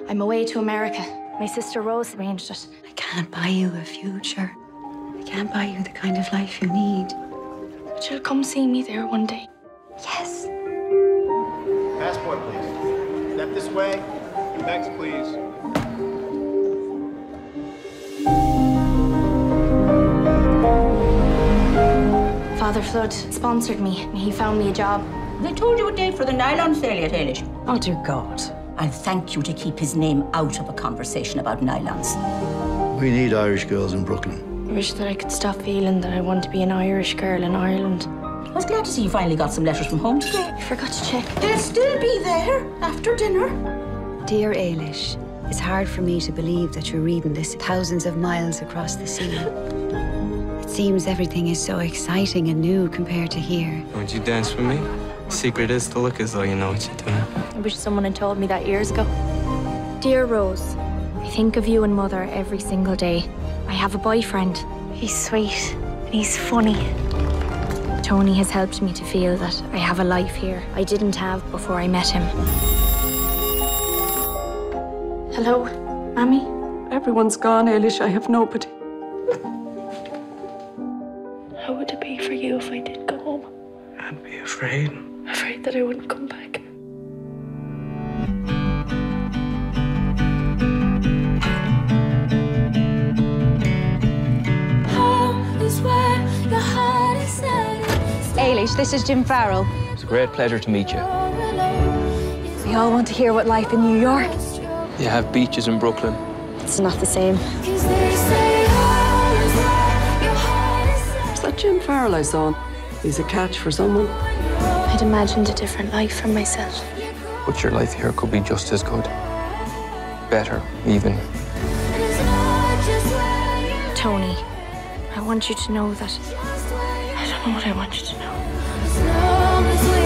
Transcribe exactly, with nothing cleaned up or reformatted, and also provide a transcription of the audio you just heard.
I'm away to America. My sister Rose arranged it. I can't buy you a future. I can't buy you the kind of life you need. But you'll come see me there one day. Yes. Passport, please. Step this way. Next, please. Father Flood sponsored me. He found me a job. They told you a date for the nylon sale yet, Eilish? Oh, dear God. I'll thank you to keep his name out of a conversation about nylons. We need Irish girls in Brooklyn. I wish that I could stop feeling that I want to be an Irish girl in Ireland. I was glad to see you finally got some letters from home today. I forgot to check. They'll still be there after dinner. Dear Eilish, it's hard for me to believe that you're reading this thousands of miles across the sea. It seems everything is so exciting and new compared to here. Won't you dance with me? Secret is to look as though you know what you're doing. I wish someone had told me that years ago. Dear Rose, I think of you and Mother every single day. I have a boyfriend. He's sweet and he's funny. Tony has helped me to feel that I have a life here I didn't have before I met him. Hello, Mammy? Everyone's gone, Eilish. I have nobody. How would it be for you if I did go home? I'd be afraid. Afraid that I wouldn't come back. Eilish, this is Jim Farrell. It's a great pleasure to meet you. We all want to hear what life in New York. You have beaches in Brooklyn. It's not the same. Is that Jim Farrell I saw? He's a catch for someone. I'd imagined a different life for myself. But your life here could be just as good. Better, even. Tony, I want you to know that I don't know what I want you to know.